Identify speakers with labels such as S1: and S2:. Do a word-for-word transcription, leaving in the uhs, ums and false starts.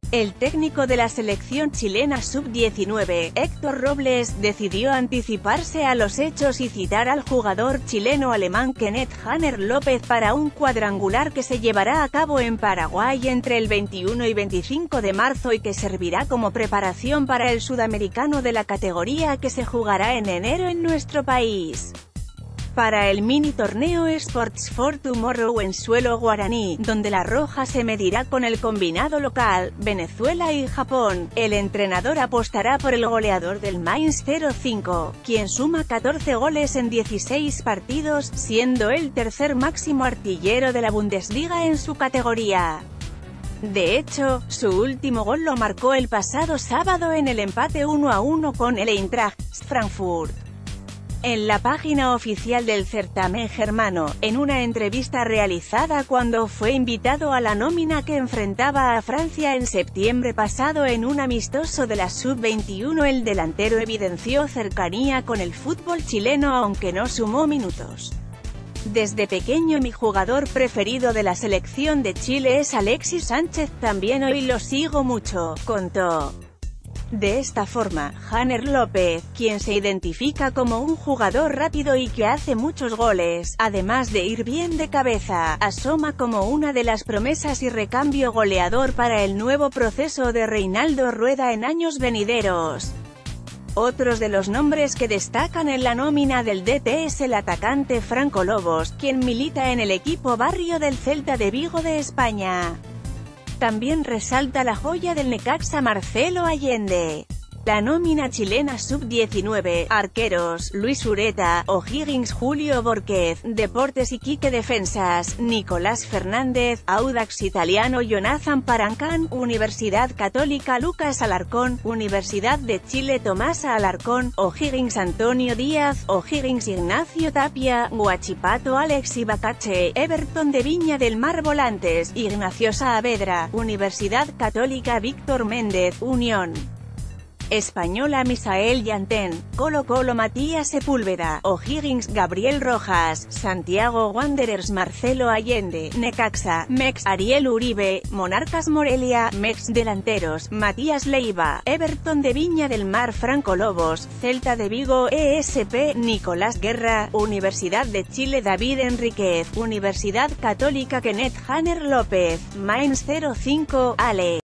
S1: El técnico de la selección chilena sub diecinueve, Héctor Robles, decidió anticiparse a los hechos y citar al jugador chileno-alemán Kenneth Hanner López para un cuadrangular que se llevará a cabo en Paraguay entre el veintiuno y veinticinco de marzo y que servirá como preparación para el sudamericano de la categoría que se jugará en enero en nuestro país. Para el mini torneo Sports for Tomorrow en suelo guaraní, donde la roja se medirá con el combinado local, Venezuela y Japón, el entrenador apostará por el goleador del Mainz cero cinco, quien suma catorce goles en dieciséis partidos, siendo el tercer máximo artillero de la Bundesliga en su categoría. De hecho, su último gol lo marcó el pasado sábado en el empate uno a uno con el Eintracht Frankfurt. En la página oficial del certamen germano, en una entrevista realizada cuando fue invitado a la nómina que enfrentaba a Francia en septiembre pasado en un amistoso de la sub veintiuno, el delantero evidenció cercanía con el fútbol chileno aunque no sumó minutos. Desde pequeño mi jugador preferido de la selección de Chile es Alexis Sánchez, también hoy lo sigo mucho, contó. De esta forma, Hanner López, quien se identifica como un jugador rápido y que hace muchos goles, además de ir bien de cabeza, asoma como una de las promesas y recambio goleador para el nuevo proceso de Reinaldo Rueda en años venideros. Otros de los nombres que destacan en la nómina del D T es el atacante Franco Lobos, quien milita en el equipo barrio del Celta de Vigo de España. También resalta la joya del Necaxa Marcelo Allende. La nómina chilena sub diecinueve, arqueros, Luis Ureta, O'Higgins Julio Borquez, Deportes Iquique Defensas, Nicolás Fernández, Audax Italiano Jonathan Parancán, Universidad Católica Lucas Alarcón, Universidad de Chile Tomás Alarcón, O'Higgins Antonio Díaz, O'Higgins Ignacio Tapia, Huachipato Alex Ibacache, Everton de Viña del Mar Volantes, Ignacio Saavedra, Universidad Católica Víctor Méndez, Unión Española Misael Yantén, Colo Colo Matías Sepúlveda, O'Higgins Gabriel Rojas, Santiago Wanderers Marcelo Allende, Necaxa, Mex Ariel Uribe, Monarcas Morelia, Mex delanteros, Matías Leiva, Everton de Viña del Mar Franco Lobos, Celta de Vigo E S P, Nicolás Guerra, Universidad de Chile David Enríquez, Universidad Católica Kenneth Hanner López, Mainz cero cinco, Ale.